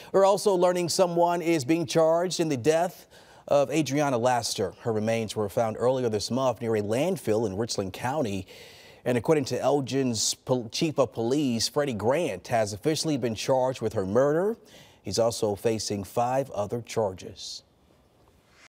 We're also learning someone is being charged in the death of Adriana Laster. Her remains were found earlier this month near a landfill in Richland County. And according to Elgin's chief of police, Freddie Grant has officially been charged with her murder. He's also facing 5 other charges.